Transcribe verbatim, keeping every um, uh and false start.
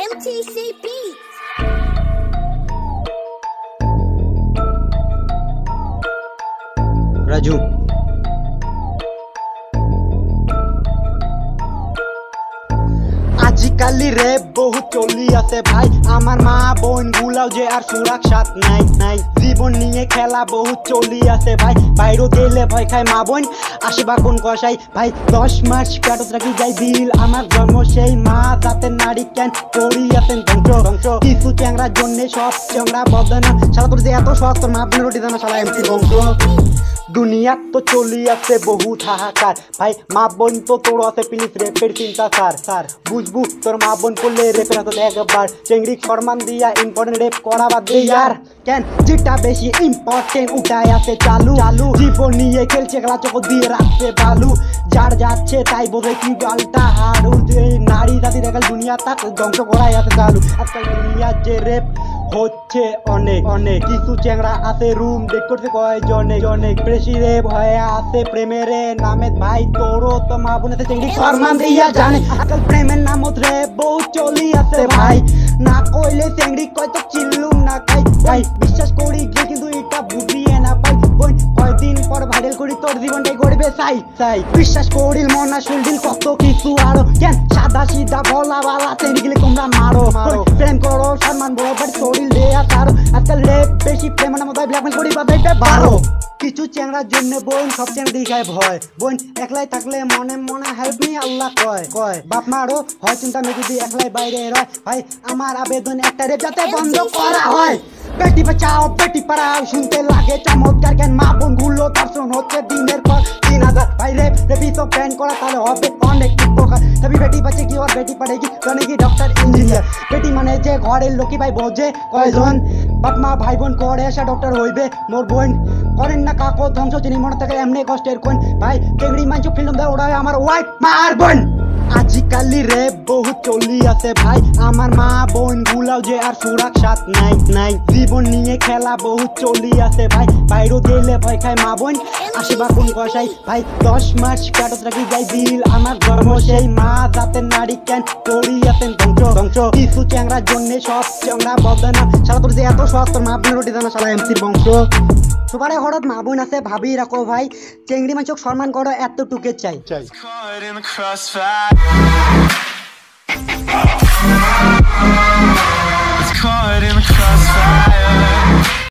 M T C Beats. Raju আজিকালি রে বহুত চলি আছে ভাই আমার মা বোন গুলাও যে আর সুরক্ষাত নাই নাই জীবন নিয়ে খেলা বহুত চলি আছে ভাই বাইরে গেলে ভয় খায় মা বোন আসিবা কোন কষাই ভাই দশ মাস পেটত রাখি যাই দিল আমার জন্ম সেই মা জাতের নারী কেন করি আছেন ধ্বংস ধ্বংস কিছু চ্যাংরার জন্য সব চ্যাংরা বদনা শালা তোর যে এত শখ তোর মা বোনের রুটি দানা শালা এমসি ধ্বংস দুনিয়াত তো চলি আছে বহুত হাহাকার ভাই মা বোন তো তোর আছে প্লিজ রেপের চিন্তা স্যার স্যার বুঝবু তোর মা বোন করলে রেপের হাতে একবার চেংড়ি ফরমান দিয়া ইম্পর্টেন্ট রেপ করা বাদ দে ইয়ার কেন যেটা বেশি ইম্পর্টেন্ট উঠায় আছে চালু চালু জীবন নিয়ে খেলছে খেলা চোখ দিয়ে রাখছে বালু যার যাচ্ছে তাই বোধে কি গালটা হারু যে নারী জাতি দেখাল দুনিয়া তাক ধ্বংস করাই আছে চালু আজকাল দুনিয়ার যে রেপ হচ্ছে অনেক অনেক কিছু চ্যাংরা আছে রুম ডেট করতে কয়জনে জনে বেশি রেপ হয়ে আছে প্রেমের নামে ভাই তোরও তো মা বোনেতে চেংড়ি ফরমান দিয়া জানে আজকাল প্রেমের নামত রে বউ চলি আছে ভাই না কইলে চেংড়ি কয় তো চিল্লুম না খাই ভাই বিশ্বাস করি যে কিন্তু এটা বুঝিয়ে না পাই বোন কয়দিন পর ভাইরাল করি তোর জীবনটাই গড়বে চাই চাই বিশ্বাস করিল মনা শুনদিল কত কিছু আরো কেন সাদা সিধা বলা বালা চেংড়ি গেলে তোমরা মারো মারো প্রেম করো সম্মান বড় বাড়ি শরীর দেয়া তারো আজকাল রেপ বেশি প্রেম নাম তাই ব্ল্যাকমেল করি বাদাইতে বারো কিছু চ্যাংরার জন্য বোন সব চ্যাংরা দেখায় ভয় বোন একলাই থাকলে মনে মনে হেল্প মি আল্লাহ কয় কয় বাপ মারো হয় চিন্তা মেয়ে যদি একলাই বাইরে রয় ভাই আমার আবেদন একটা রেপ যাতে বন্ধ করা হয় বেটি বাঁচাও বেটি পড়াও শুনতে লাগে চমৎকার কেন মা বোন গুলো দর্শন হচ্ছে দিনের পর তিন হাজার ভাই রেপ রেপি তো ব্যান করা তাহলে হবে অনেক উপকার তবে বেটি বাঁচে কি আর বেটি পড়েগি কি ডক্টর ইঞ্জিনিয়ার বেটি মানে যে ঘরের লোকি ভাই বোঝে কয়জন বাপ মা ভাই বোন করে আসা ডক্টর হইবে মোর বোন করেন না কাকো ধ্বংস চিনি মনে থাকে এমনি কষ্টের কোন ভাই চেংড়ি মাঞ্চ ফিল্ম দেয় ওরা আমার ওয়াইফ মার বোন আজিকালি রে বহুত চলি আছে ভাই আমার মা বোন গুলাও যে আর সুরক্ষাত নাই নাই জীবন নিয়ে খেলা বহুত চলি আছে ভাই বাইরে গেলে ভয় খায় মা বোন আসিবা কোন কষাই ভাই দশ মাস পেটত রাখি যাই দিল আমার জন্ম সেই মা জাতের নারী কেন করি আছেন ধ্বংস ধ্বংস কিছু চ্যাংরার জন্য সব চ্যাংরা বদনা শালা তোর যে এত শখ তোর মা বোনের রুটি দানা শালা এমসির বংশ সবারে ঘরত মা বোন আছে ভাবি রাখো ভাই চেংড়ি মাছক সম্মান করো এতটুকু চাই চাই